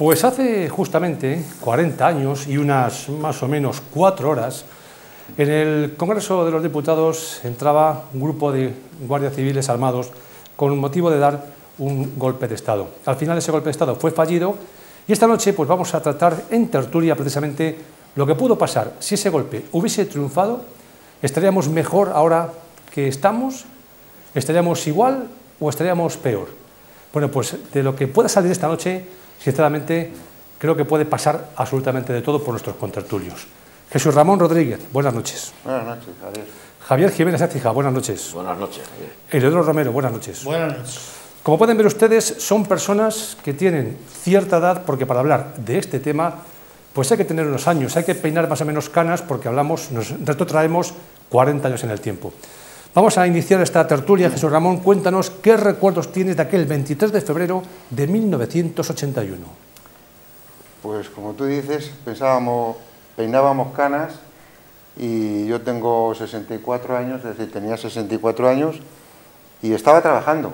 Pues hace justamente 40 años y unas más o menos 4 horas, en el Congreso de los Diputados entraba un grupo de guardias civiles armados con motivo de dar un golpe de Estado. Al final ese golpe de Estado fue fallido y esta noche pues vamos a tratar en tertulia precisamente lo que pudo pasar. Si ese golpe hubiese triunfado, ¿estaríamos mejor ahora que estamos? ¿Estaríamos igual o estaríamos peor? Bueno, pues de lo que pueda salir esta noche, sinceramente, creo que puede pasar absolutamente de todo por nuestros contertulios. Jesús Ramón Rodríguez, buenas noches. Buenas noches, Javier. Javier Jiménez Écija, buenas noches. Buenas noches, Javier. Eleodoro Romero, buenas noches. Buenas noches. Como pueden ver ustedes, son personas que tienen cierta edad, porque para hablar de este tema, pues hay que tener unos años, hay que peinar más o menos canas, porque nos retrotraemos 40 años en el tiempo. Vamos a iniciar esta tertulia. Jesús Ramón, cuéntanos qué recuerdos tienes de aquel 23 de febrero de 1981. Pues como tú dices, peinábamos canas y yo tengo 64 años, es decir, tenía 64 años y estaba trabajando.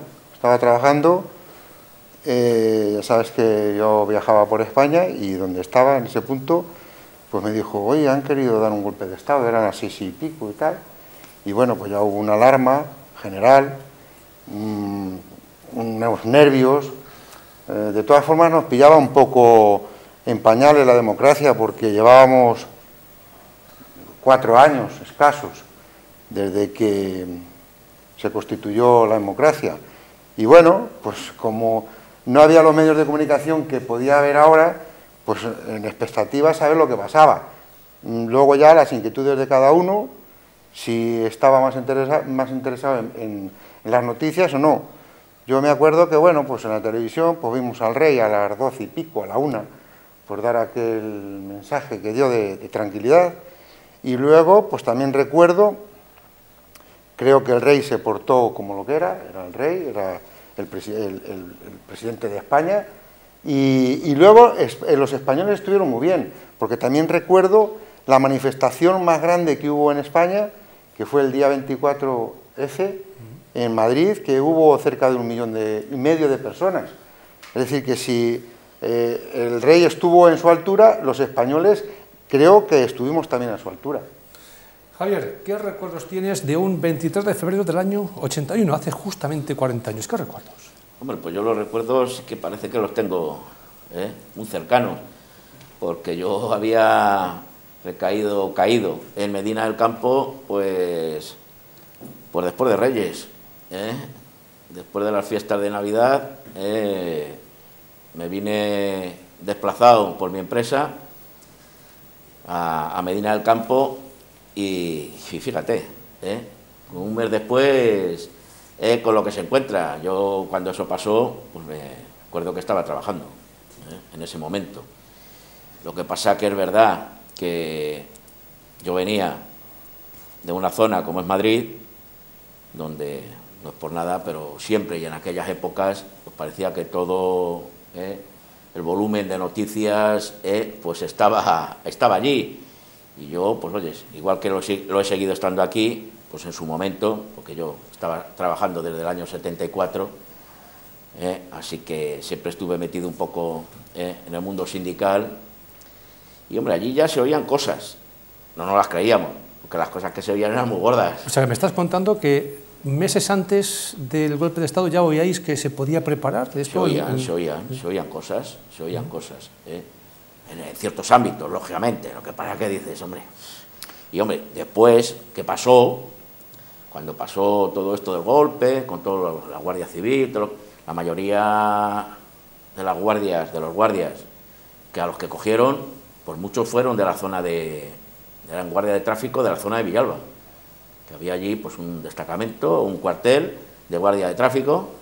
Ya sabes que yo viajaba por España y donde estaba en ese punto, pues me dijo, oye, han querido dar un golpe de Estado, eran las 6 y pico y tal. Y bueno, pues ya hubo una alarma general, unos nervios. De todas formas nos pillaba un poco en pañales la democracia porque llevábamos 4 años escasos desde que se constituyó la democracia. Y bueno, pues como no había los medios de comunicación que podía haber ahora, pues en expectativa saber lo que pasaba. Luego ya las inquietudes de cada uno, si estaba más interesado en las noticias o no. Yo me acuerdo que, bueno, pues en la televisión pues vimos al rey a las 12 y pico, a la 1, por dar aquel mensaje que dio de tranquilidad. Y luego, pues también recuerdo, creo que el rey se portó como lo que era el rey, era el presidente de España. Y luego los españoles estuvieron muy bien, porque también recuerdo la manifestación más grande que hubo en España, que fue el día 24F en Madrid, que hubo cerca de 1,5 millones de personas. Es decir, que si el rey estuvo en su altura, los españoles creo que estuvimos también a su altura. Javier, ¿qué recuerdos tienes de un 23 de febrero del año 81, hace justamente 40 años? ¿Qué recuerdos? Hombre, pues yo los recuerdos que parece que los tengo muy cercanos, porque yo había caído en Medina del Campo, pues después de Reyes, después de las fiestas de Navidad, me vine desplazado por mi empresa a Medina del Campo y fíjate, un mes después, con lo que se encuentra. Yo cuando eso pasó, pues me acuerdo que estaba trabajando en ese momento. Lo que pasa que es verdad que yo venía de una zona como es Madrid, donde no es por nada, pero siempre y en aquellas épocas pues parecía que todo el volumen de noticias pues estaba allí. Y yo, pues oye, igual que lo he seguido estando aquí, pues en su momento, porque yo estaba trabajando desde el año 74, así que siempre estuve metido un poco en el mundo sindical. Y hombre, allí ya se oían cosas, no nos las creíamos, porque las cosas que se oían eran muy gordas. O sea, que me estás contando que meses antes del golpe de Estado ya oíais que se podía preparar de esto. Se oían cosas, en ciertos ámbitos, lógicamente. Lo que pasa que dices, hombre. Y hombre, después, ¿qué pasó? Cuando pasó todo esto del golpe, con toda la Guardia Civil, la mayoría de los guardias que a los que cogieron, pues muchos fueron de la zona eran guardia de tráfico de la zona de Villalba, que había allí pues un destacamento, un cuartel de guardia de tráfico,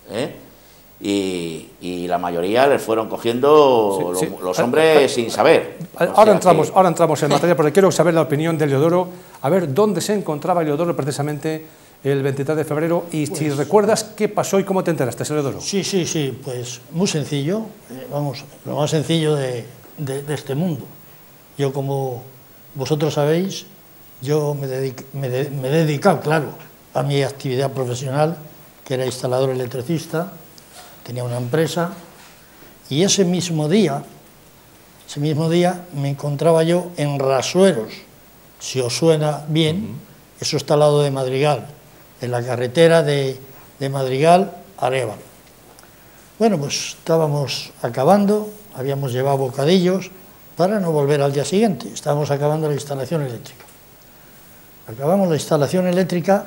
y la mayoría les fueron cogiendo los hombres sin saber. Ahora entramos en materia, porque quiero saber la opinión de Eleodoro, a ver dónde se encontraba Eleodoro precisamente el 23 de febrero y pues, si recuerdas qué pasó y cómo te enteraste, Eleodoro. Sí, pues muy sencillo, vamos, lo más sencillo de este mundo. Yo, como vosotros sabéis, yo me he dedicado, claro, a mi actividad profesional, que era instalador electricista, tenía una empresa Y ese mismo día me encontraba yo en Rasueros, si os suena bien, eso está al lado de Madrigal, en la carretera de Madrigal a Arévalo. Bueno, pues estábamos acabando, habíamos llevado bocadillos para no volver al día siguiente, estábamos acabando la instalación eléctrica. Acabamos la instalación eléctrica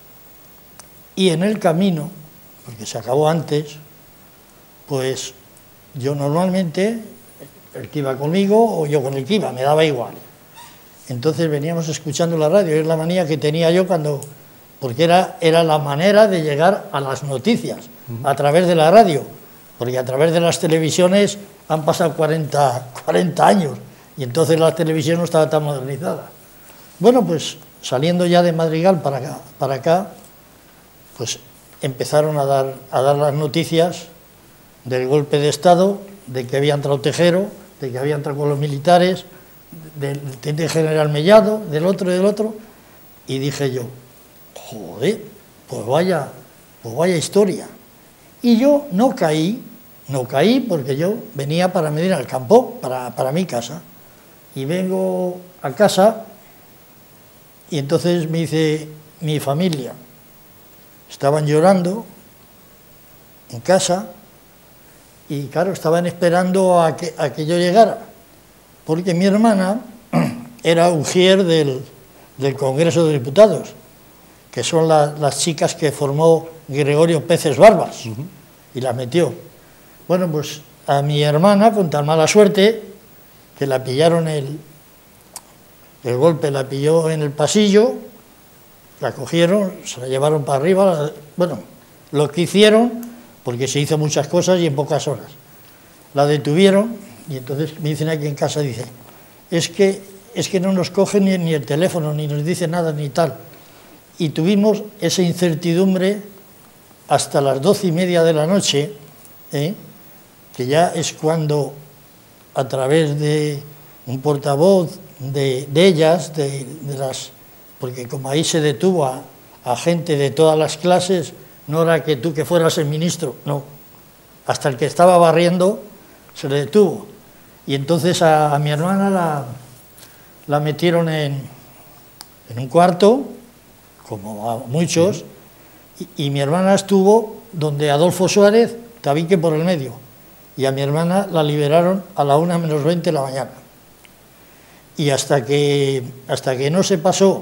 y en el camino, porque se acabó antes, pues yo normalmente, el que iba conmigo o yo con el que iba, me daba igual. Entonces veníamos escuchando la radio, es la manía que tenía yo porque era la manera de llegar a las noticias, a través de la radio, porque a través de las televisiones han pasado 40 años, y entonces la televisión no estaba tan modernizada. Bueno, pues saliendo ya de Madrigal para acá, pues empezaron a dar las noticias del golpe de Estado, de que había entrado Tejero, de que había entrado con los militares, del teniente general Mellado, del otro, y dije yo, joder, pues vaya historia. Y yo no caí porque yo venía para Medina del Campo, para mi casa, y vengo a casa, y entonces me dice mi familia, estaban llorando en casa, y claro, estaban esperando a que yo llegara, porque mi hermana era ujier del Congreso de Diputados, que son las chicas que formó Gregorio Peces Barbas, y las metió. Bueno, pues a mi hermana, con tan mala suerte, que la pillaron el golpe la pilló en el pasillo, la cogieron, se la llevaron para arriba, bueno, lo que hicieron, porque se hizo muchas cosas y en pocas horas. La detuvieron y entonces me dicen aquí en casa, dice, es que no nos cogen ni el teléfono, ni nos dice nada, ni tal. Y tuvimos esa incertidumbre hasta las 12:30 de la noche, que ya es cuando, a través de un portavoz de ellas, porque como ahí se detuvo a gente de todas las clases, no era que tú que fueras el ministro, no, hasta el que estaba barriendo se le detuvo. Y entonces a mi hermana la metieron en un cuarto, como a muchos, y mi hermana estuvo donde Adolfo Suárez, tabique por el medio, y a mi hermana la liberaron a la 1:20 de la mañana. Y hasta que no se pasó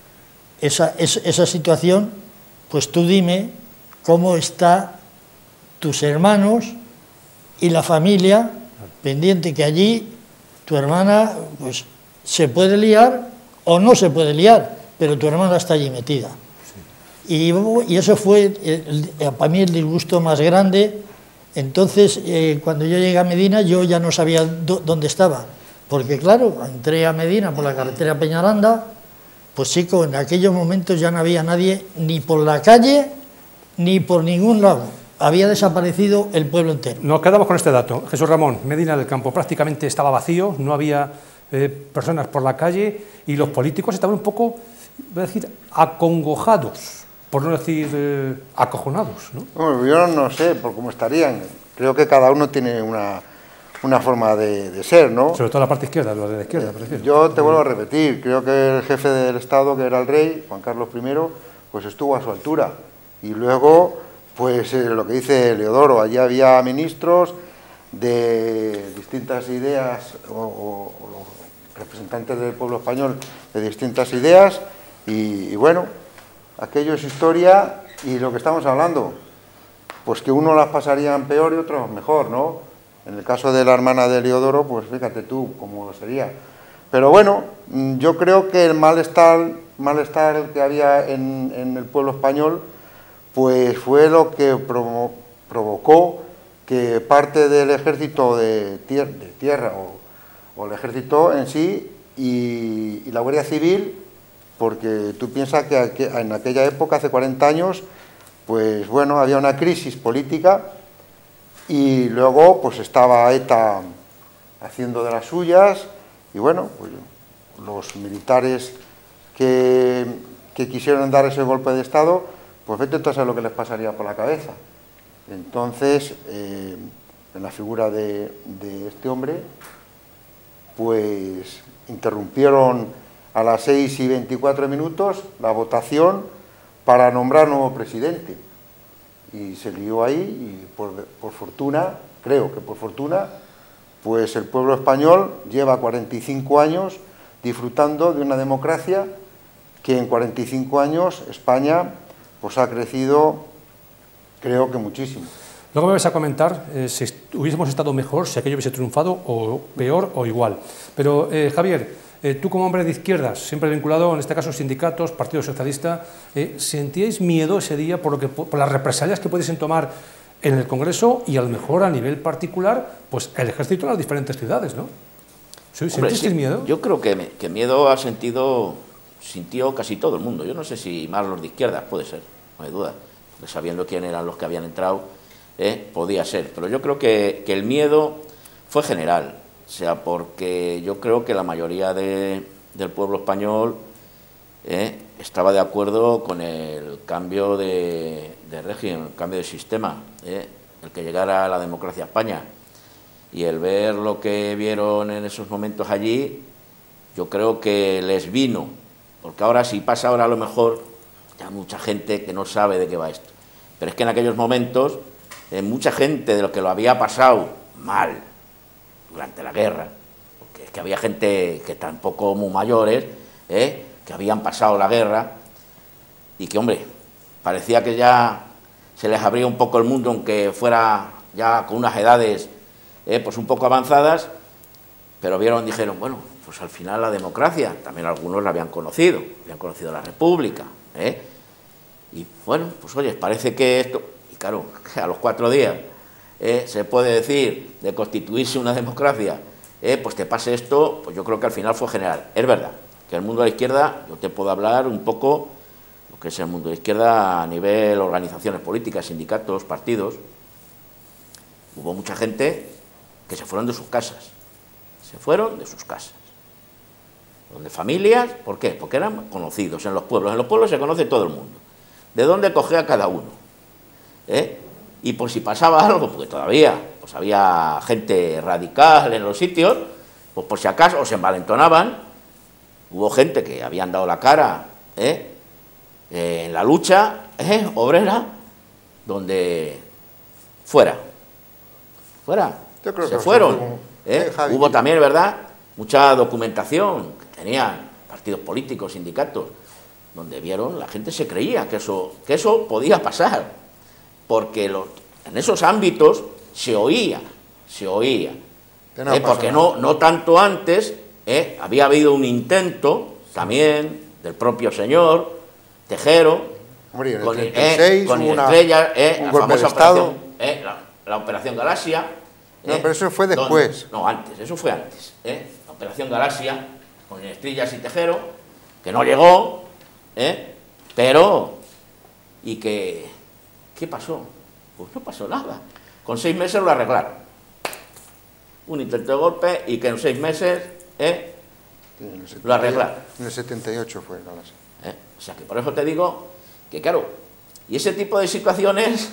esa situación, pues tú dime cómo están tus hermanos y la familia pendiente, que allí tu hermana pues se puede liar o no se puede liar, pero tu hermana está allí metida. Sí. Y eso fue para mí el disgusto más grande. Entonces, cuando yo llegué a Medina, yo ya no sabía dónde estaba, porque claro, entré a Medina por la carretera Peñaranda, pues chico, en aquellos momentos ya no había nadie ni por la calle ni por ningún lado. Había desaparecido el pueblo entero. Nos quedamos con este dato. Jesús Ramón, Medina del Campo prácticamente estaba vacío, no había personas por la calle y los políticos estaban un poco, voy a decir, acongojados, por no decir acojonados, ¿no? Bueno, yo no sé por cómo estarían. Creo que cada uno tiene una forma de ser, ¿no? Sobre todo la parte izquierda, lo de la izquierda. Yo te vuelvo a repetir, creo que el jefe del Estado, que era el rey, Juan Carlos I, pues estuvo a su altura. Y luego, pues lo que dice Leodoro, allí había ministros de distintas ideas, o representantes del pueblo español de distintas ideas, y bueno, aquello es historia, y lo que estamos hablando, pues que unos las pasarían peor y otros mejor, ¿no? En el caso de la hermana de Leodoro, pues fíjate tú cómo sería. Pero bueno, yo creo que el malestar que había en el pueblo español, pues fue lo que provocó que parte del ejército de tierra, o el ejército en sí, y la Guardia Civil, porque tú piensas que en aquella época, hace 40 años, pues bueno, había una crisis política, y luego pues estaba ETA haciendo de las suyas, y bueno, pues los militares que quisieron dar ese golpe de Estado, pues vete tú a saber lo que les pasaría por la cabeza. Entonces, en la figura de este hombre, pues interrumpieron a las 6:24 la votación para nombrar nuevo presidente. Y se lió ahí y por fortuna, creo que por fortuna, pues el pueblo español lleva 45 años disfrutando de una democracia que en 45 años España pues ha crecido, creo que muchísimo. Luego me vais a comentar si hubiésemos estado mejor, si aquello hubiese triunfado, o peor, o igual. Pero, Javier, tú como hombre de izquierdas, siempre vinculado, en este caso, sindicatos, Partido Socialista, ¿sentíais miedo ese día por las represalias que pudiesen tomar en el Congreso y a lo mejor a nivel particular, pues el ejército en las diferentes ciudades, ¿no? ¿Sentisteis miedo? Yo creo que miedo sintió casi todo el mundo. Yo no sé si más los de izquierdas, puede ser, no hay duda, porque sabiendo quién eran los que habían entrado, podía ser. Pero yo creo que el miedo fue general, o sea, porque yo creo que la mayoría del pueblo español estaba de acuerdo con el cambio de régimen, el cambio de sistema, el que llegara la democracia a España. Y el ver lo que vieron en esos momentos allí, yo creo que les vino, porque ahora si pasa ahora a lo mejor, ya mucha gente que no sabe de qué va esto, pero es que en aquellos momentos mucha gente de lo que lo había pasado mal durante la guerra, porque es que había gente que tampoco muy mayores, que habían pasado la guerra y que, hombre, parecía que ya se les abría un poco el mundo, aunque fuera ya con unas edades pues un poco avanzadas, pero dijeron, bueno, pues al final la democracia, también algunos la habían conocido la República, y bueno, pues oye, parece que esto, y claro, a los 4 días se puede decir de constituirse una democracia, pues te pase esto, pues yo creo que al final fue general. Es verdad que el mundo de la izquierda, yo te puedo hablar un poco lo que es el mundo de la izquierda a nivel organizaciones políticas, sindicatos, partidos. Hubo mucha gente que se fueron de sus casas, donde familias, ¿por qué? Porque eran conocidos en los pueblos se conoce todo el mundo, de dónde cogía cada uno, y por si pasaba algo, porque todavía pues había gente radical en los sitios, pues por si acaso, o se envalentonaban, hubo gente que habían dado la cara, en la lucha, obrera, donde fuera, Yo creo se que fueron. Javi, Hubo también, ¿verdad?, mucha documentación que tenían partidos políticos, sindicatos, donde vieron, la gente se creía que eso podía pasar, porque en esos ámbitos se oía, porque no tanto antes, había habido un intento también del propio señor Tejero, hombre, en el con 36 con hubo Estrella, un la golpe de famosa Estado. operación, la Operación Galaxia. No, pero eso fue después. Antes, eso fue antes. La Operación Galaxia, con Estrellas y Tejero, que no llegó, pero, y que, ¿qué pasó? Pues no pasó nada. Con 6 meses lo arreglaron. Un intento de golpe y que en 6 meses lo arreglaron. En el 78 fue Galaxia. O sea que por eso te digo que, claro, y ese tipo de situaciones,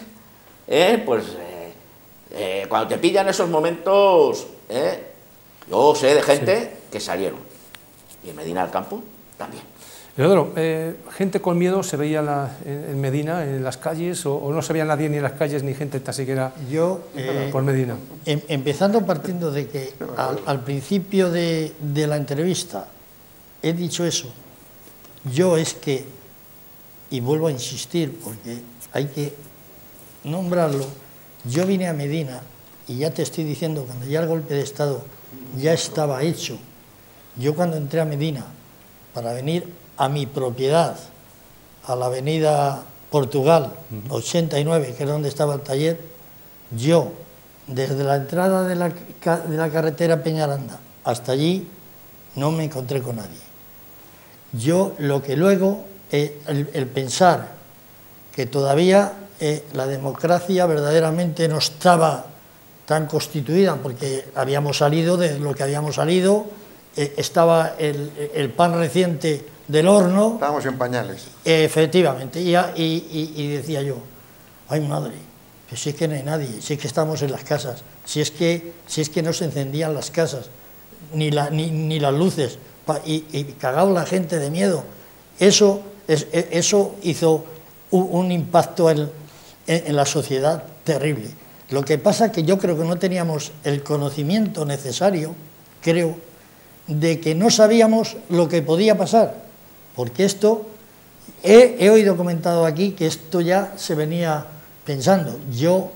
cuando te pillan esos momentos, yo sé de gente que salieron. Y en Medina del Campo también. Leodoro, gente con miedo se veía en Medina, en las calles, o no se veía nadie ni en las calles, ni gente tan siquiera por Medina. Empezando partiendo de que al principio de la entrevista he dicho eso, yo es que, y vuelvo a insistir porque hay que nombrarlo, yo vine a Medina y ya te estoy diciendo, cuando ya el golpe de Estado ya estaba hecho, yo cuando entré a Medina para venir a mi propiedad, a la avenida Portugal, 89, que es donde estaba el taller, yo, desde la entrada de la carretera Peñaranda hasta allí, no me encontré con nadie. Yo, lo que luego, el pensar que todavía la democracia verdaderamente no estaba tan constituida, porque habíamos salido de lo que habíamos salido, estaba el pan reciente del horno. Estábamos en pañales. Efectivamente, y decía yo, ay madre, Pero si es que no hay nadie, si es que estamos en las casas, si es que no se encendían las casas, ni las luces, y cagaba la gente de miedo. Eso hizo un impacto en la sociedad terrible. Lo que pasa es que yo creo que no teníamos el conocimiento necesario, creo, de que no sabíamos lo que podía pasar, porque esto, he oído comentado aquí que esto ya se venía pensando. Yo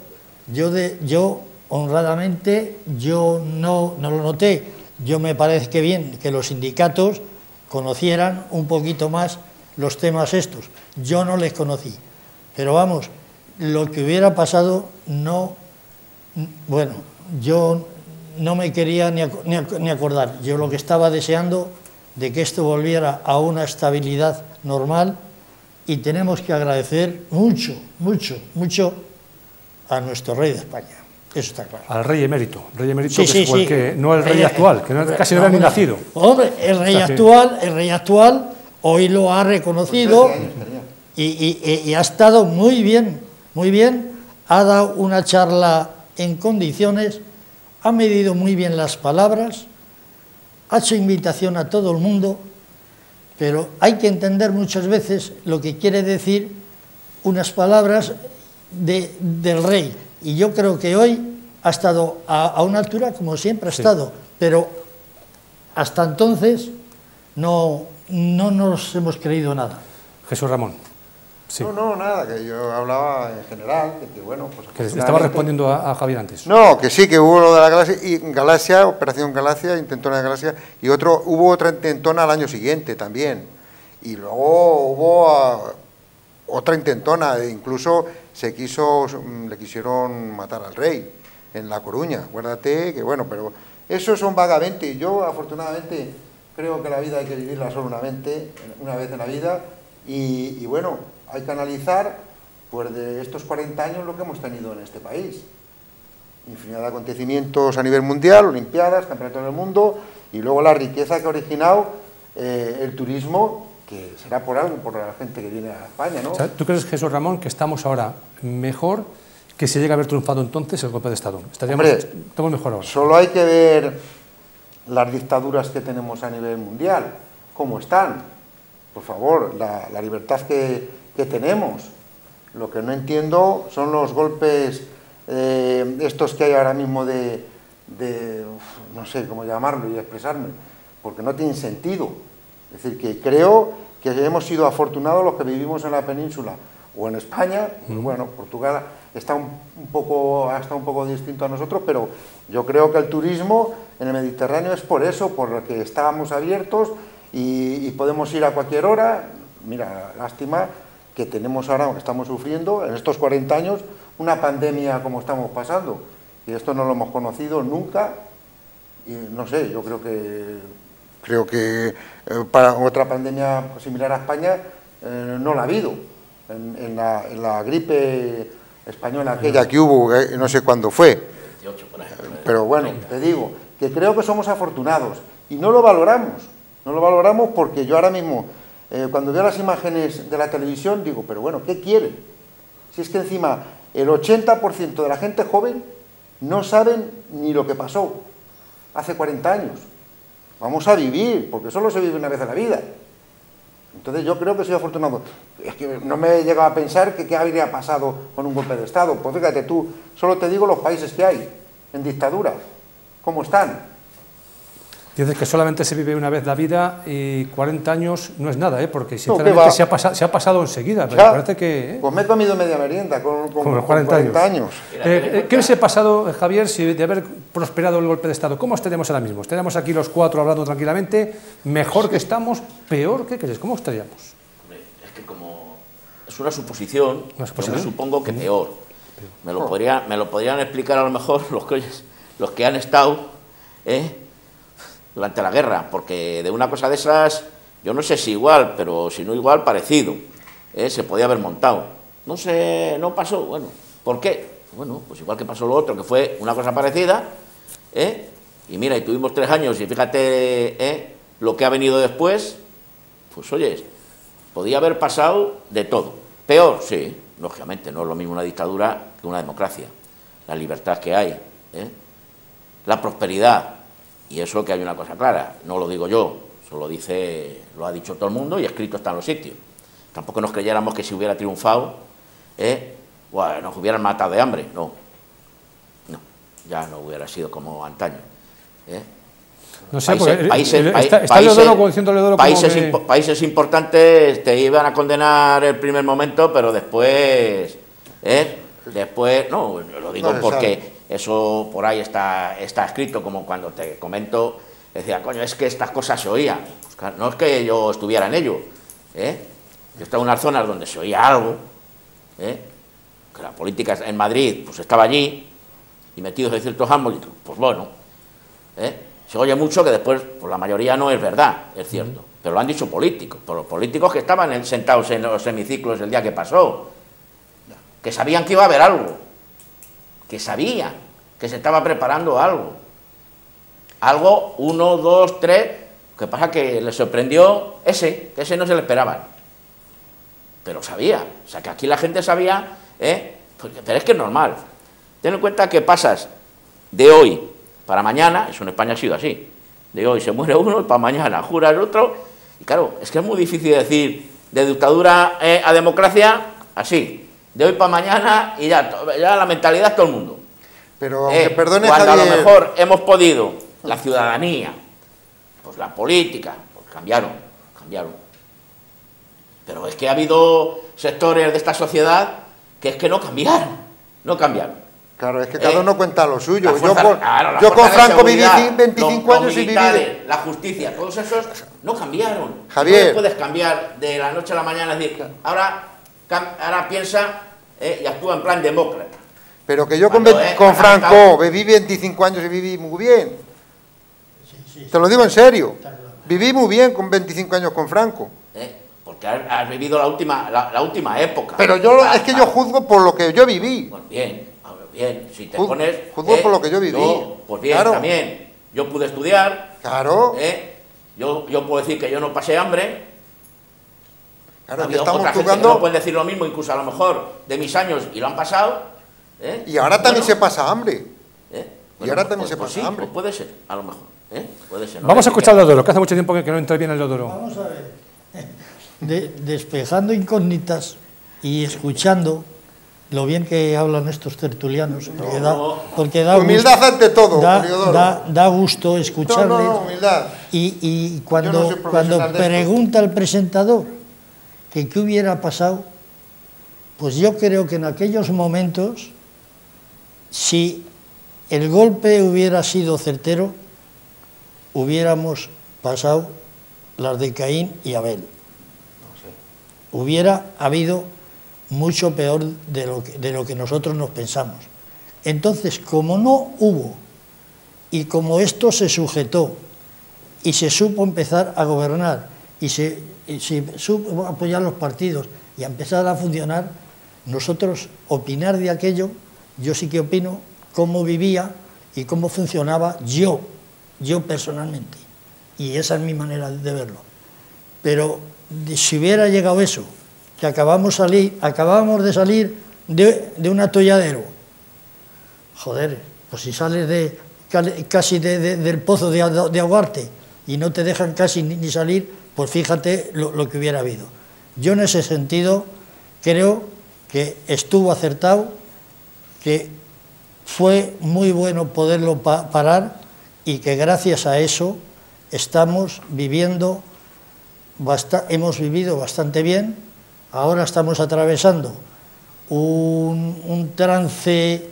honradamente, yo no lo noté. Yo me parece que bien que los sindicatos conocieran un poquito más los temas estos. Yo no les conocí, pero vamos, lo que hubiera pasado bueno, yo no me quería ni acordar. Yo lo que estaba deseando de que esto volviera a una estabilidad normal, y tenemos que agradecer mucho, mucho, mucho a nuestro rey de España. Eso está claro. Al rey emérito, Sí, que fue el que, no el rey actual, que casi no era ni nacido. Hombre, el rey actual hoy lo ha reconocido y ha estado muy bien, ha dado una charla en condiciones, ha medido muy bien las palabras, ha hecho invitación a todo el mundo, pero hay que entender muchas veces lo que quiere decir unas palabras del rey. Y yo creo que hoy ha estado a una altura como siempre ha estado, pero hasta entonces no nos hemos creído nada. Jesús Ramón. Sí. No, nada, que yo hablaba en general, de que bueno, pues... Que estaba respondiendo a Javier antes. No, que sí, que hubo lo de la Galaxia, Operación Galaxia, intentona de Galaxia, y hubo otra intentona al año siguiente también, y luego hubo otra intentona, incluso le quisieron matar al rey en La Coruña, acuérdate que bueno, pero eso son vagamente. Yo afortunadamente creo que la vida hay que vivirla solo una vez en la vida, y bueno, hay que analizar pues de estos 40 años lo que hemos tenido en este país. Infinidad de acontecimientos a nivel mundial, olimpiadas, campeonatos del mundo, y luego la riqueza que ha originado el turismo, que será por algo, por la gente que viene a España, ¿no? O sea, ¿tú crees, Jesús Ramón, que estamos ahora mejor que si llega a haber triunfado entonces el golpe de Estado? Estamos mejor ahora. Solo hay que ver las dictaduras que tenemos a nivel mundial, cómo están. Por favor, la libertad que tenemos. Lo que no entiendo son los golpes estos que hay ahora mismo no sé cómo llamarlo y expresarme, porque no tienen sentido. Es decir, que creo que hemos sido afortunados los que vivimos en la península o en España. Bueno, Portugal está un poco distinto a nosotros, pero yo creo que el turismo en el Mediterráneo es por eso, por lo que estábamos abiertos y podemos ir a cualquier hora. Mira, lástima que tenemos ahora, que estamos sufriendo en estos 40 años, una pandemia como estamos pasando, y esto no lo hemos conocido nunca, y no sé, yo creo que para otra pandemia similar a España no la ha habido. En la gripe española aquella que hubo, no sé cuándo fue, pero bueno, te digo, que creo que somos afortunados, y no lo valoramos porque yo ahora mismo, cuando veo las imágenes de la televisión, digo, pero bueno, ¿qué quieren? Si es que encima el 80% de la gente joven no saben ni lo que pasó hace 40 años. Vamos a vivir, porque solo se vive una vez en la vida. Entonces yo creo que soy afortunado. Es que no me he llegado a pensar que qué habría pasado con un golpe de Estado. Pues fíjate tú, solo te digo los países que hay en dictadura, cómo están. Dices que solamente se vive una vez la vida y 40 años no es nada, porque sinceramente no, se ha pasado enseguida. Pero parece que, Pues me he comido media merienda con 40 años. ¿Qué hubiese pasado, Javier, si de haber prosperado el golpe de Estado? ¿Cómo estaríamos ahora mismo? ¿Estaríamos aquí los cuatro hablando tranquilamente? ¿Mejor que estamos? ¿Peor? ¿Qué crees? ¿Cómo estaríamos? Es que como es una suposición, yo me supongo que peor. Me lo podrían explicar a lo mejor los que han estado durante la guerra, porque de una cosa de esas, yo no sé si igual, pero si no igual, parecido, se podía haber montado. No sé, no pasó, bueno, ¿por qué? Bueno, pues igual que pasó lo otro, que fue una cosa parecida, y mira, y tuvimos 3 años, y fíjate lo que ha venido después, pues oye, podía haber pasado de todo. Peor, sí, lógicamente, no es lo mismo una dictadura que una democracia, la libertad que hay, la prosperidad, y eso que hay una cosa clara, no lo digo yo, eso lo ha dicho todo el mundo y escrito está en los sitios. Tampoco nos creyéramos que si hubiera triunfado, bueno, nos hubieran matado de hambre, no, ya no hubiera sido como antaño. No sé, está Leodoro diciendo Leodoro países importantes te iban a condenar el primer momento, pero después, no, lo digo porque eso por ahí está escrito, como cuando te comento, decía, coño, es que estas cosas se oían. Pues claro, no es que yo estuviera en ello, yo estaba en unas zonas donde se oía algo, que la política en Madrid, pues estaba allí, y metidos en ciertos ámbitos, pues bueno, se oye mucho que después, pues la mayoría no es verdad, es cierto, pero lo han dicho políticos, por los políticos que estaban sentados en los hemiciclos el día que pasó, que sabían que iba a haber algo, que sabían que se estaba preparando algo, 1, 2, 3, que pasa que les sorprendió que ese no se le esperaban, pero sabía, o sea que aquí la gente sabía, pero es que es normal, ten en cuenta que pasas de hoy para mañana, eso en España ha sido así, de hoy se muere uno y para mañana jura el otro, y claro, es que es muy difícil decir de dictadura a democracia así, de hoy para mañana y ya la mentalidad es todo el mundo. Pero aunque perdone, cuando Javier, a lo mejor hemos podido, la ciudadanía, pues la política, pues cambiaron, pero es que ha habido sectores de esta sociedad que es que no cambiaron. Claro, es que cada uno cuenta lo suyo. Yo con Franco viví 25 años y viví... La justicia, todos esos no cambiaron. Javier. No puedes cambiar de la noche a la mañana, es decir, ahora piensa y actúa en plan demócrata. Pero que yo con Franco viví 25 años y viví muy bien. Te lo digo en serio. Viví muy bien con 25 años con Franco. Porque has vivido la última época. Pero es que yo juzgo por lo que yo viví. Pues bien, si te pones... Juzgo por lo que yo viví. Pues bien, claro. También. Yo pude estudiar. Claro. Yo puedo decir que yo no pasé hambre. Claro, ha que habido estamos otra gente jugando... que no pueden decir lo mismo, incluso a lo mejor de mis años, y lo han pasado. Y ahora también se pasa hambre. Y ahora también se pasa hambre. Pues puede ser, a lo mejor. Puede ser. Vamos a escuchar a Leodoro, que hace mucho tiempo que no interviene el Leodoro. Vamos a ver. Despejando incógnitas y escuchando lo bien que hablan estos tertulianos, porque da humildad gusto, ante todo, da gusto escucharles. Humildad. Y cuando no pregunta el presentador que qué hubiera pasado, pues yo creo que en aquellos momentos, si el golpe hubiera sido certero, hubiéramos pasado las de Caín y Abel. Hubiera habido mucho peor de lo que nosotros nos pensamos. Entonces, como no hubo, y como esto se sujetó, y se supo empezar a gobernar, y se supo apoyar los partidos, y a empezar a funcionar, nosotros opinar de aquello, yo sí que opino cómo vivía y cómo funcionaba yo personalmente. Y esa es mi manera de verlo. Pero si hubiera llegado eso, que acabamos de salir de un atolladero, joder, pues si sales casi del pozo de ahogarte y no te dejan casi ni salir, pues fíjate lo que hubiera habido. Yo en ese sentido creo que estuvo acertado, que fue muy bueno poderlo parar y que gracias a eso hemos vivido bastante bien. Ahora estamos atravesando un trance,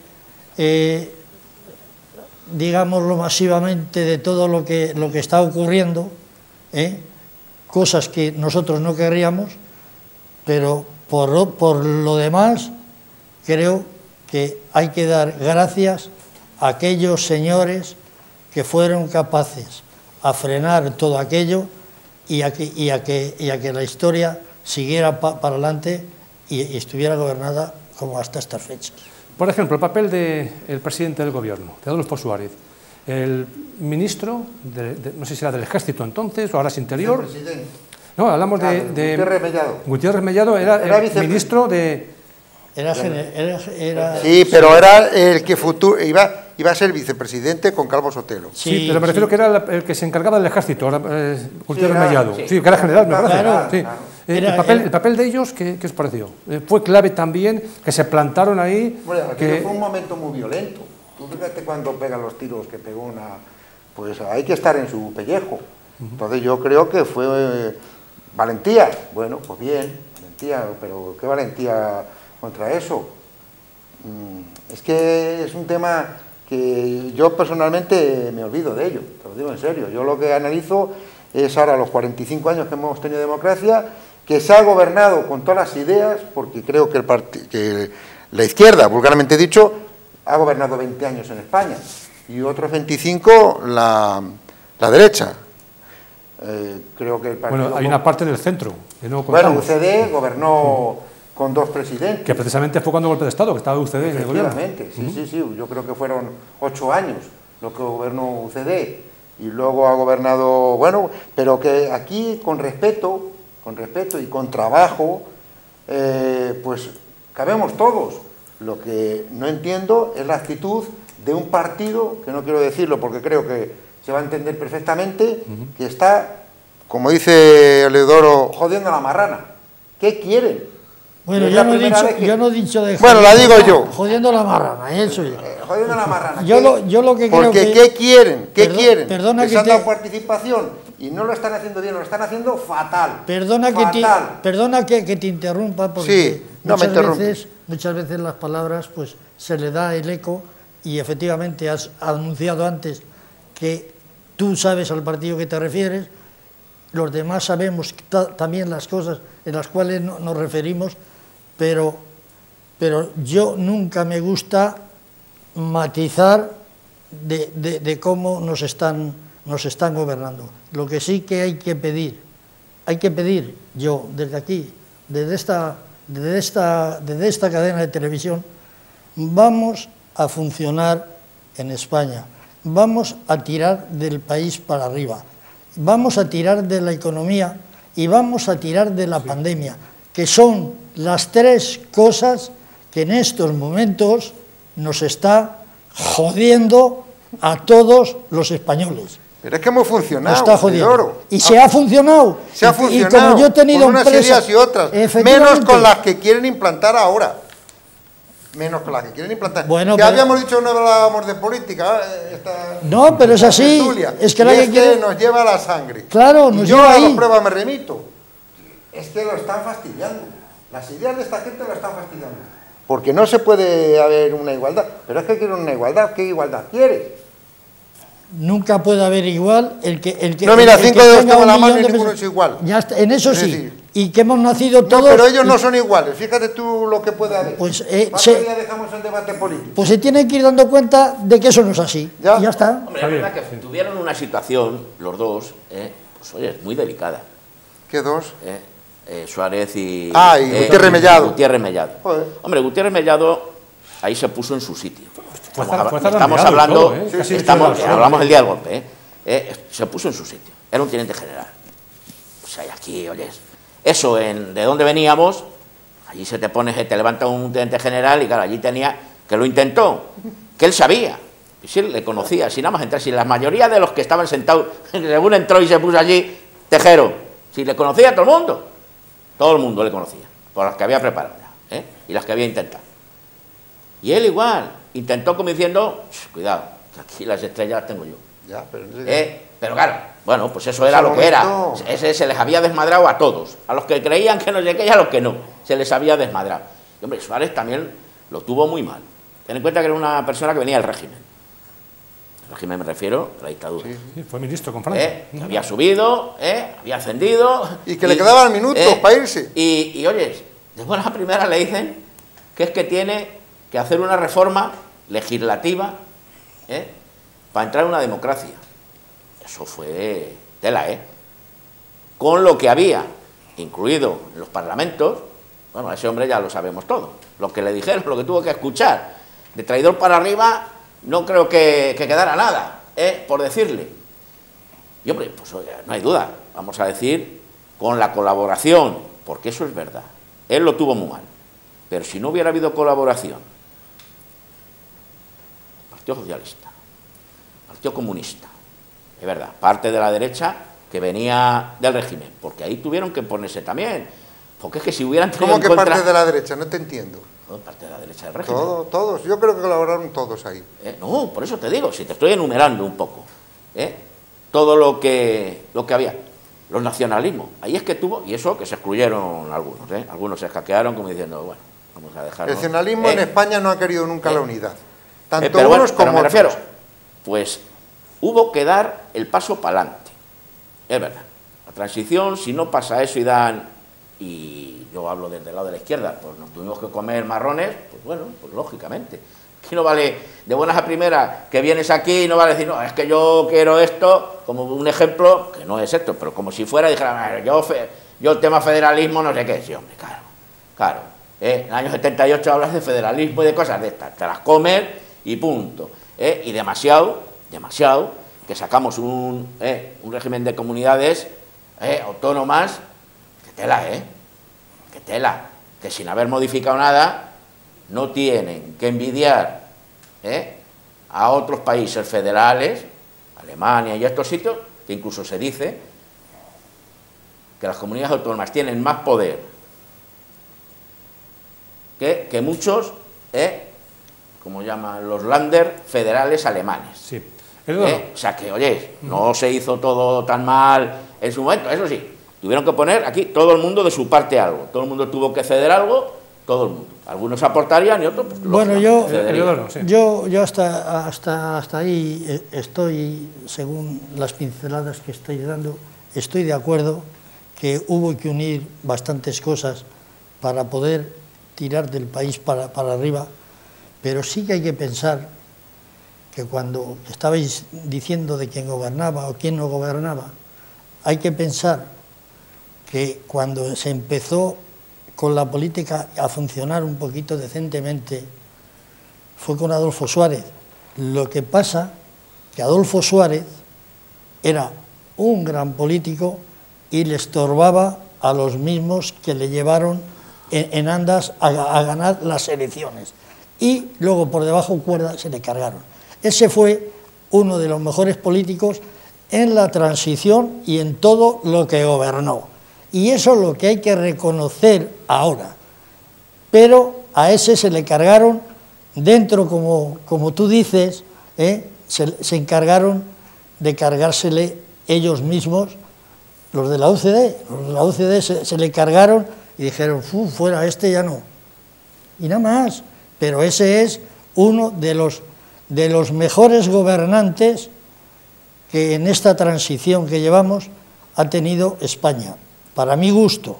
digámoslo masivamente, de todo lo que está ocurriendo, cosas que nosotros no querríamos, pero por lo demás creo que hay que dar gracias a aquellos señores que fueron capaces a frenar todo aquello y a que la historia siguiera para adelante y estuviera gobernada como hasta estas fechas. Por ejemplo, el papel del presidente del gobierno, de Adolfo Suárez, el ministro, no sé si era del Ejército entonces o ahora es Interior. El presidente. No, hablamos de Gutiérrez Mellado. Gutiérrez Mellado era el ministro de Sí, pero era el que iba a ser vicepresidente con Calvo Sotelo. Sí, pero me refiero que era el que se encargaba del ejército, Gutiérrez Mellado. Sí, que era general, me parece. Claro, sí. El papel de ellos, ¿qué os pareció? Fue clave también que se plantaron ahí. Bueno, aquello fue un momento muy violento. Tú fíjate cuando pegan los tiros que pegó pues hay que estar en su pellejo. Entonces yo creo que fue valentía. Bueno, pues bien, valentía, pero ¿qué valentía contra eso? Es que es un tema que yo personalmente me olvido de ello, te lo digo en serio. Yo lo que analizo es ahora los 45 años que hemos tenido democracia, que se ha gobernado con todas las ideas, porque creo que la izquierda, vulgarmente dicho, ha gobernado 20 años en España y otros 25 la derecha. Creo que el partido... Bueno, hay una parte del centro que no Bueno, contamos. UCD gobernó con 2 presidentes. Que precisamente fue cuando el golpe de Estado, que estaba UCD en el gobierno. Efectivamente, sí, yo creo que fueron 8 años lo que gobernó UCD y luego ha gobernado, bueno, pero que aquí con respeto y con trabajo, pues cabemos todos. Lo que no entiendo es la actitud de un partido, que no quiero decirlo porque creo que se va a entender perfectamente, que está, como dice Leodoro, jodiendo a la marrana. ¿Qué quieren? Bueno, yo no he dicho de... Bueno, la digo yo. Jodiendo la marrana, eso ya. Jodiendo a la marrana. Yo lo que creo porque que... ¿qué quieren? ¿Qué quieren? Perdona Les que han dado participación y no lo están haciendo bien, lo están haciendo fatal. Perdona que te interrumpa, porque sí, no muchas veces las palabras pues se le da el eco, y efectivamente has anunciado antes que tú sabes al partido que te refieres, los demás sabemos también las cosas en las cuales nos referimos, pero yo nunca me gusta matizar de cómo nos están gobernando. Lo que sí que hay que pedir yo desde aquí, desde esta cadena de televisión, vamos a funcionar en España, vamos a tirar del país para arriba, vamos a tirar de la economía y vamos a tirar de la pandemia, que son las 3 cosas que en estos momentos nos está jodiendo a todos los españoles. Pero es que hemos funcionado. Está jodiendo. Y se ha funcionado. Se ha funcionado. Y como yo he tenido con unas ideas y otras, menos con las que quieren implantar ahora. Menos con las que quieren implantar. Bueno, que habíamos dicho no hablábamos de política. No, pero es así. Es que nos lleva a la sangre. Claro, nos yo lleva a ahí. las pruebas me remito. Es que lo están fastidiando. Las ideas de esta gente lo están fastidiando. Porque no se puede haber una igualdad. Pero es que quieren una igualdad. ¿Qué igualdad quieres? Nunca puede haber igual el que no, mira, 5 dedos tengo la mano y ninguno es igual. Ya está, en eso es sí. Decir, y que hemos nacido todos... No, pero ellos no son iguales. Fíjate tú lo que puede haber. Pues, ya dejamos el debate político. Pues se tienen que ir dando cuenta de que eso no es así. Ya está. Hombre, es verdad que tuvieron una situación, los dos, pues oye, muy delicada. ¿Qué dos? Suárez y... y Gutiérrez Mellado. Gutiérrez Mellado. Joder. Hombre, Gutiérrez Mellado ahí se puso en su sitio. Estamos hablando, todo, hablamos el día del golpe, se puso en su sitio, era un teniente general. O sea, y aquí, oyes, eso de dónde veníamos, allí se te levanta un teniente general y claro, allí tenía, que lo intentó, que él sabía, y si él le conocía, si nada más entrar, si la mayoría de los que estaban sentados, según entró y se puso allí, Tejero, si le conocía a todo el mundo le conocía, por las que había preparado ya, y las que había intentado. Y él igual, intentó como diciendo, cuidado, que aquí las estrellas las tengo yo. Ya, pero claro, bueno, pues eso era lo que era. Se les había desmadrado a todos, a los que creían que no sé qué y a los que no, se les había desmadrado. Y hombre, Suárez también lo tuvo muy mal. Ten en cuenta que era una persona que venía del régimen. El régimen me refiero a la dictadura. Sí, fue ministro con Franco. Que había subido, había ascendido. Y que le quedaban minutos para irse. Y oyes, de buena primera le dicen que es que tiene que hacer una reforma legislativa para entrar en una democracia. Eso fue tela, con lo que había incluido en los parlamentos. Bueno, a ese hombre ya lo sabemos todo, lo que le dijeron, lo que tuvo que escuchar, de traidor para arriba, no creo que quedara nada, por decirle. Y hombre, pues oye, no hay duda, vamos a decir, con la colaboración, porque eso es verdad, él lo tuvo muy mal, Pero si no hubiera habido colaboración, Partido Socialista, Partido Comunista, es verdad, parte de la derecha que venía del régimen, porque ahí tuvieron que ponerse también, porque es que si hubieran tenido ¿Cómo que en contra... parte de la derecha? No te entiendo. No, parte de la derecha del régimen. Todos, yo creo que colaboraron todos ahí. No, por eso te digo, si te estoy enumerando un poco, todo lo que había. Los nacionalismos, ahí es que tuvo, y eso que se excluyeron algunos, algunos se escaquearon como diciendo, bueno, vamos a dejarlo. El nacionalismo en España no ha querido nunca la unidad, tanto pero unos bueno, como me otros. refiero, pues hubo que dar el paso para adelante, es verdad. La transición, si no pasa eso y dan, y yo hablo desde el lado de la izquierda, pues nos tuvimos que comer marrones, pues bueno, pues lógicamente. Que no vale de buenas a primeras que vienes aquí y no vale decir, no, es que yo quiero esto, como un ejemplo, que no es esto, pero como si fuera, dijera, yo el tema federalismo no sé qué, sí, hombre, claro, en el año 78 hablas de federalismo y de cosas de estas, te las comes y punto, y demasiado, que sacamos un régimen de comunidades autónomas, que tela, que sin haber modificado nada, no tienen que envidiar a otros países federales, Alemania y estos sitios, que incluso se dice que las comunidades autónomas tienen más poder que muchos, como llaman los Länder federales alemanes. Sí. O sea que, oye, no se hizo todo tan mal en su momento, eso sí, tuvieron que poner aquí todo el mundo de su parte algo, todo el mundo tuvo que ceder algo, todo el mundo. Algunos aportarían y otros, pues, bueno, yo sí. hasta ahí estoy, según las pinceladas que estoy dando, estoy de acuerdo que hubo que unir bastantes cosas para poder tirar del país para arriba, pero sí que hay que pensar que cuando estabais diciendo de quién gobernaba o quién no gobernaba, hay que pensar que cuando se empezó con la política a funcionar un poquito decentemente, fue con Adolfo Suárez. Lo que pasa que Adolfo Suárez era un gran político y le estorbaba a los mismos que le llevaron en andas a ganar las elecciones. Y luego por debajo cuerda se le cargaron. Ese fue uno de los mejores políticos en la transición y en todo lo que gobernó. Y eso es lo que hay que reconocer ahora. Pero a ese se le cargaron dentro, como tú dices, se encargaron de cargársele ellos mismos, los de la UCD. Los de la UCD se le cargaron y dijeron, fuera, este ya no. Y nada más. Pero ese es uno de los mejores gobernantes que en esta transición que llevamos ha tenido España. Para mi gusto,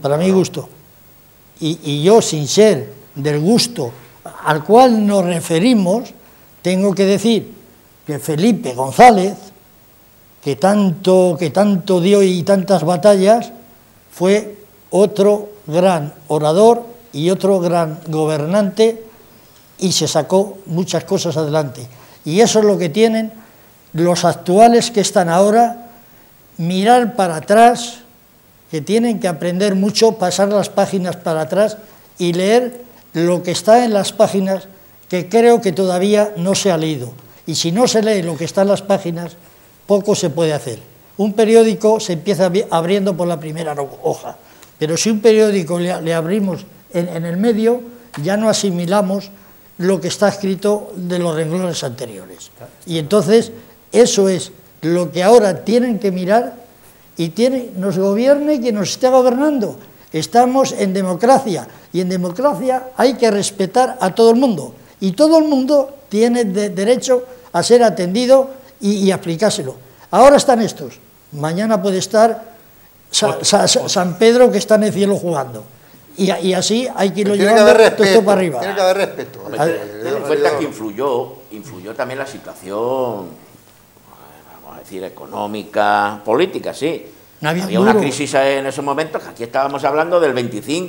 y yo, sin ser del gusto al cual nos referimos, tengo que decir que Felipe González, que tanto dio y tantas batallas, fue otro gran orador y otro gran gobernante, y se sacó muchas cosas adelante. Y eso es lo que tienen los actuales que están ahora, mirar para atrás, que tienen que aprender mucho, pasar las páginas para atrás y leer lo que está en las páginas, que creo que todavía no se ha leído. Y si no se lee lo que está en las páginas, poco se puede hacer. Un periódico se empieza abriendo por la primera hoja, pero si un periódico le abrimos en el medio, ya no asimilamos lo que está escrito de los renglones anteriores. Y entonces, eso es lo que ahora tienen que mirar, y nos gobierne quien nos esté gobernando. Estamos en democracia, y en democracia hay que respetar a todo el mundo, y todo el mundo tiene derecho a ser atendido y aplicárselo. Ahora están estos, mañana puede estar San Pedro, que está en el cielo jugando, y así hay que irlo llevando todo esto para arriba. Tiene que haber respeto. Ten en cuenta que influyó también la situación, vamos a decir, económica, política, sí. Había una crisis en esos momentos, que aquí estábamos hablando del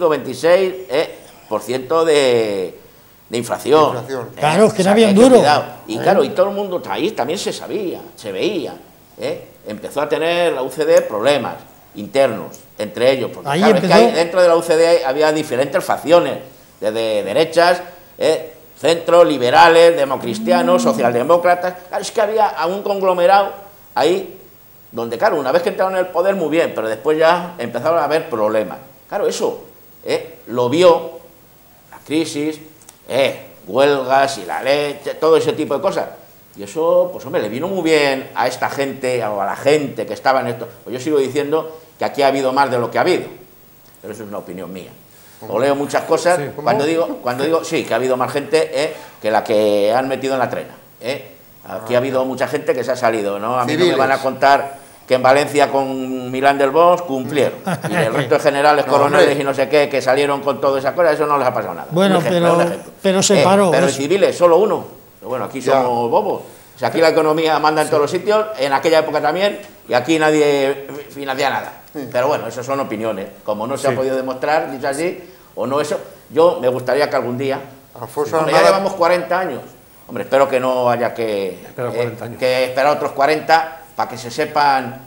25-26% de inflación. Claro, es que no había un duro. Y claro, y todo el mundo ahí también se sabía, se veía. Empezó a tener la UCD problemas internos entre ellos, porque claro, es que dentro de la UCD había diferentes facciones, desde derechas, centro, liberales, democristianos, socialdemócratas. Claro, es que había un conglomerado ahí donde, claro, una vez que entraron en el poder muy bien, pero después ya empezaron a haber problemas. Claro, eso lo vio la crisis, huelgas y la leche, todo ese tipo de cosas. Y eso, pues hombre, le vino muy bien a esta gente, o a la gente que estaba en esto. Pues yo sigo diciendo que aquí ha habido más de lo que ha habido, pero eso es una opinión mía. O leo muchas cosas, sí, cuando digo sí, que ha habido más gente que la que han metido en la trena. Aquí ha habido mucha gente que se ha salido, ¿no? A mí no me van a contar que en Valencia con Milán del Bosch cumplieron. Y el resto de generales, coroneles y no sé qué, que salieron con todas esas cosas, eso no les ha pasado nada. Bueno, pero se paró. Pero en civiles, solo uno. Pero bueno, aquí somos bobos. O sea, aquí la economía manda en todos los sitios, en aquella época también, y aquí nadie financia nada. Pero bueno, eso son opiniones. Como no se ha podido demostrar, dicho así, o no eso, yo me gustaría que algún día, ya llevamos 40 años, hombre, espero que no haya que esperar otros 40 para que se sepan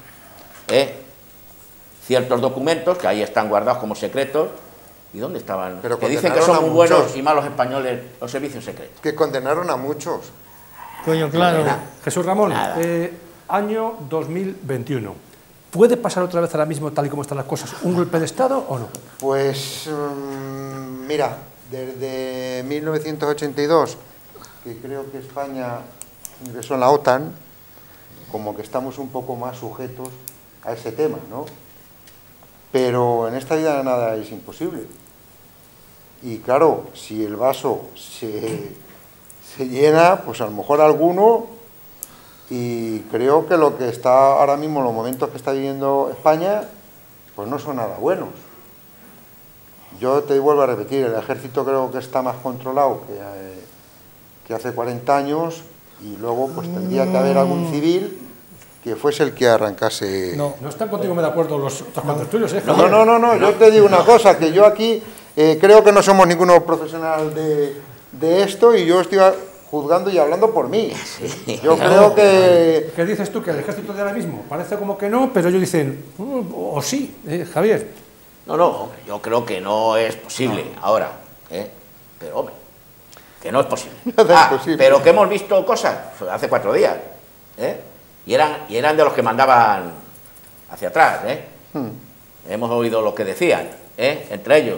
ciertos documentos, que ahí están guardados como secretos. ¿Y dónde estaban? Pero que dicen que son muy buenos y malos españoles los servicios secretos. Que condenaron a muchos. Coño, claro. Jesús Ramón, año 2021. ¿Puede pasar otra vez ahora mismo, tal y como están las cosas, un golpe de Estado o no? Pues, mira, desde 1982, que creo que España ingresó en la OTAN, como que estamos un poco más sujetos a ese tema, ¿no? Pero en esta vida nada es imposible. Y claro, si el vaso se llena, pues a lo mejor alguno, y creo que lo que está ahora mismo, los momentos que está viviendo España, pues no son nada buenos. Yo te vuelvo a repetir, el ejército creo que está más controlado que hace 40 años, y luego pues tendría que haber algún civil que fuese el que arrancase... No están contigo de acuerdo los contertulios, ¿eh? No, yo te digo una cosa, que yo aquí creo que no somos ninguno profesional de esto, y yo estoy juzgando y hablando por mí. Yo creo que... ¿Qué dices tú? Que el ejército de ahora mismo parece como que no, pero ellos dicen, o sí, Javier. No, yo creo que no es posible ahora, pero hombre, que no es posible. Pero que hemos visto cosas hace 4 días, y eran de los que mandaban hacia atrás, Hemos oído lo que decían, entre ellos,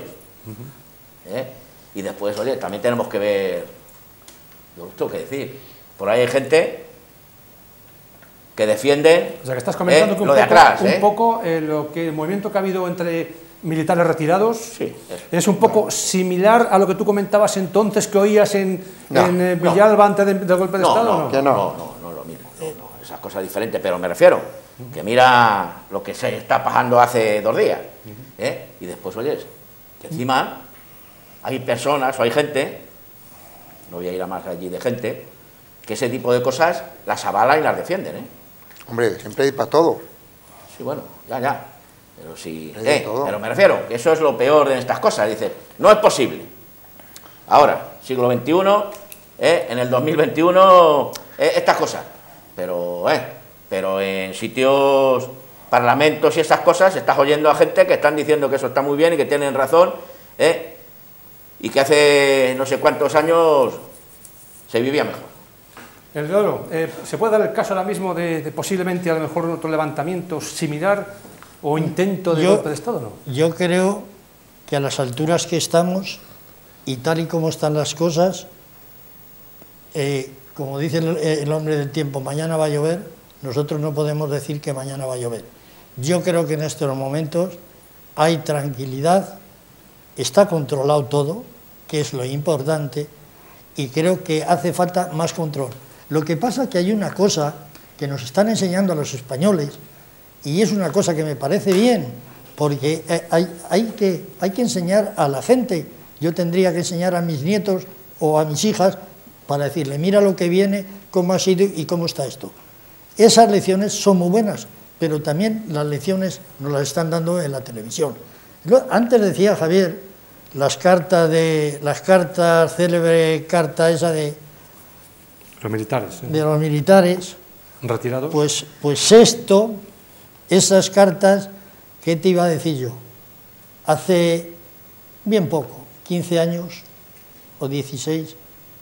y después, oye, también tenemos que ver, yo tengo que decir, por ahí hay gente que defiende, o sea, que estás comentando que lo de atrás, un poco lo que el movimiento que ha habido entre militares retirados, sí, es un poco similar a lo que tú comentabas entonces que oías en Villalba antes del golpe de Estado. No, lo mismo, esas cosas diferentes, pero me refiero que mira lo que se está pasando hace 2 días, y después oyes que encima hay personas o hay gente, no voy a ir a más allí de gente, que ese tipo de cosas las avalan y las defienden, Hombre, siempre hay para todo. Sí, bueno, ya. Pero sí, pero me refiero que eso es lo peor de estas cosas. Dice, no es posible. Ahora, siglo XXI, en el 2021, estas cosas. Pero en sitios, parlamentos y esas cosas, estás oyendo a gente que están diciendo que eso está muy bien y que tienen razón, y que hace no sé cuántos años se vivía mejor. ¿Se puede dar el caso ahora mismo de posiblemente a lo mejor otro levantamiento similar o intento de golpe de Estado, no? Yo creo que a las alturas que estamos y tal y como están las cosas, como dice el hombre del tiempo, mañana va a llover, nosotros no podemos decir que mañana va a llover. Yo creo que en estos momentos hay tranquilidad, está controlado todo, que es lo importante, y creo que hace falta más control. Lo que pasa es que hay una cosa que nos están enseñando a los españoles, y es una cosa que me parece bien, porque hay que enseñar a la gente. Yo tendría que enseñar a mis nietos o a mis hijas para decirle, mira lo que viene, cómo ha sido y cómo está esto. Esas lecciones son muy buenas, pero también las lecciones nos las están dando en la televisión. Antes decía Javier, las cartas, célebre carta esa de los militares. De los militares. Retirados. Pues esto, esas cartas, ¿qué te iba a decir yo? Hace bien poco, 15 años o 16,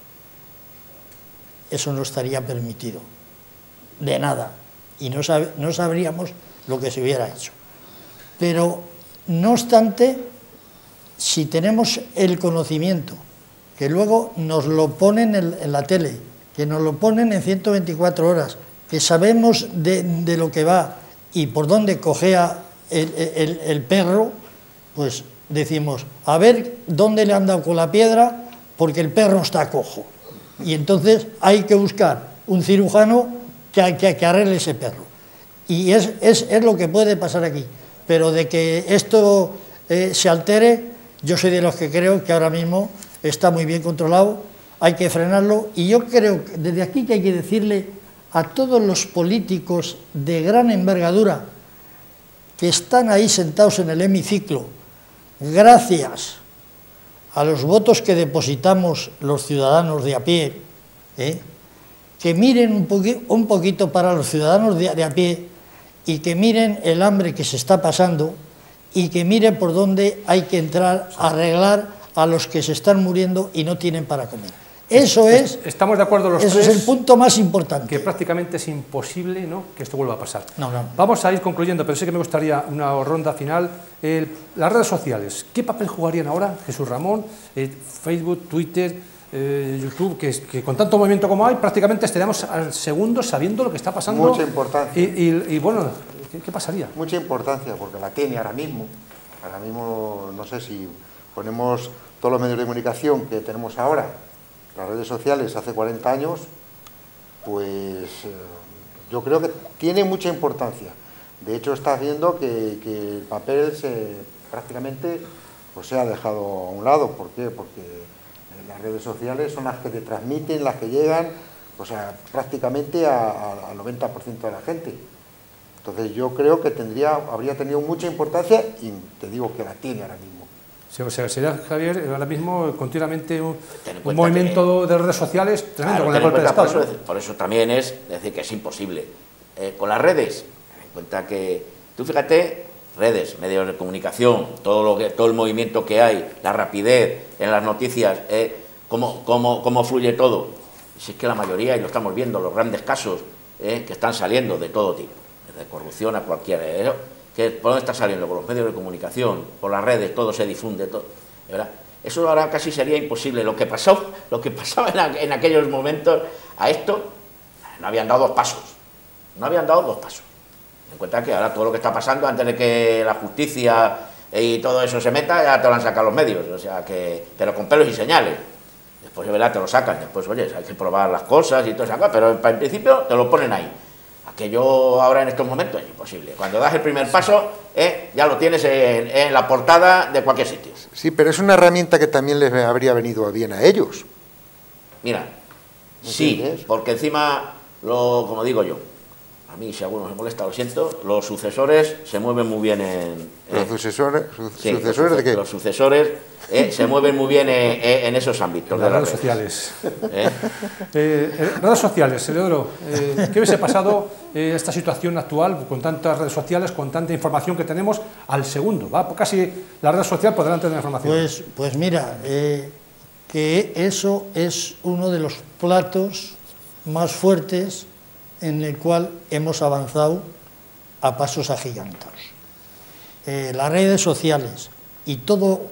eso no estaría permitido, de nada, y no sabríamos lo que se hubiera hecho. Pero, no obstante, si tenemos el conocimiento, que luego nos lo ponen en la tele, que nos lo ponen en 124 horas, que sabemos de lo que va y por dónde cojea el perro, pues decimos, a ver dónde le han dado con la piedra, porque el perro está cojo. Y entonces hay que buscar un cirujano que arregle ese perro. Y es lo que puede pasar aquí. Pero de que esto se altere, yo soy de los que creo que ahora mismo está muy bien controlado, hay que frenarlo, y yo creo que desde aquí que hay que decirle a todos los políticos de gran envergadura que están ahí sentados en el hemiciclo, gracias a los votos que depositamos los ciudadanos de a pie, que miren un poquito para los ciudadanos de a pie y que miren el hambre que se está pasando y que miren por dónde hay que entrar a arreglar a los que se están muriendo y no tienen para comer. Eso es, estamos de acuerdo los tres, es el punto más importante. Que prácticamente es imposible, ¿no?, que esto vuelva a pasar. No. Vamos a ir concluyendo, pero sí que me gustaría una ronda final. Las redes sociales, ¿qué papel jugarían ahora, Jesús Ramón? Facebook, Twitter, YouTube, que con tanto movimiento como hay, prácticamente estaríamos al segundo sabiendo lo que está pasando. Mucha importancia. Y bueno, ¿qué pasaría? Mucha importancia, porque la tiene ahora mismo. Ahora mismo, no sé si ponemos todos los medios de comunicación que tenemos ahora, las redes sociales hace 40 años, pues yo creo que tiene mucha importancia. De hecho, estás viendo que el papel prácticamente pues, se ha dejado a un lado. ¿Por qué? Porque las redes sociales son las que te transmiten, las que llegan, o sea, prácticamente al 90% de la gente. Entonces yo creo que habría tenido mucha importancia, y te digo que la tiene ahora mismo. O sea, sería, Javier, ahora mismo continuamente un movimiento de redes sociales tremendo, con el golpe de Estado. Por eso también es decir que es imposible. Con las redes, ten en cuenta que, tú fíjate, redes, medios de comunicación, todo el movimiento que hay, la rapidez en las noticias, cómo fluye todo. Si es que la mayoría, y lo estamos viendo, los grandes casos que están saliendo de todo tipo, desde corrupción a cualquiera, ¿por dónde está saliendo? Por los medios de comunicación, por las redes, todo se difunde, todo, ¿verdad? Eso ahora casi sería imposible. Lo que pasaba en aquellos momentos, a esto no habían dado dos pasos. En cuenta que ahora todo lo que está pasando, antes de que la justicia y todo eso se meta, ya te lo han sacado los medios, o sea que, pero con pelos y señales. Después de verdad te lo sacan, después, oye, hay que probar las cosas y todo eso, pero en principio te lo ponen ahí. Aquello ahora en estos momentos es imposible. Cuando das el primer paso, ya lo tienes en la portada de cualquier sitio. Sí, pero es una herramienta que también les habría venido bien a ellos. Mira, sí, porque encima, como digo yo, a mí si alguno me molesta, lo siento, los sucesores se mueven muy bien ¿Los sucesores? Sí, ¿Sucesores de qué? Los sucesores se mueven muy bien en esos ámbitos. Las redes sociales. Redes sociales, Eleodoro, ¿qué hubiese pasado esta situación actual con tantas redes sociales, con tanta información que tenemos al segundo? ¿Va? Casi la red social por delante de la información. Pues mira, que eso es uno de los platos más fuertes en el cual hemos avanzado a pasos agigantados. Las redes sociales y todo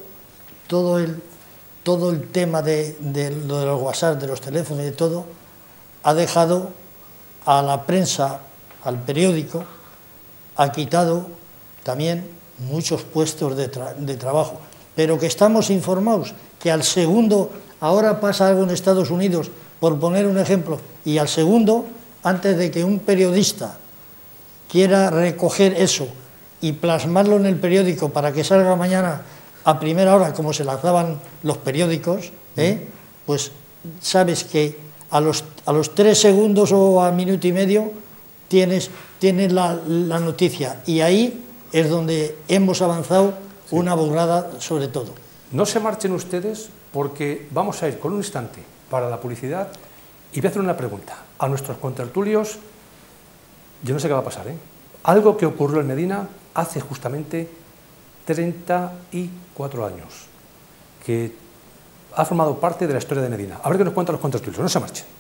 el tema de los WhatsApp, de los teléfonos y de todo, ha dejado a la prensa, al periódico, ha quitado también muchos puestos de trabajo. Pero que estamos informados, que al segundo, ahora pasa algo en Estados Unidos, por poner un ejemplo, y al segundo, antes de que un periodista quiera recoger eso y plasmarlo en el periódico para que salga mañana a primera hora, como se lanzaban los periódicos, pues sabes que a los 3 segundos o a minuto y medio tienes la noticia, y ahí es donde hemos avanzado una burrada sobre todo. No se marchen ustedes, porque vamos a ir con un instante para la publicidad y voy a hacer una pregunta a nuestros contertulios. Yo no sé qué va a pasar, Algo que ocurrió en Medina hace justamente 34 años. que ha formado parte de la historia de Medina. A ver qué nos cuentan los contertulios. No se marchen.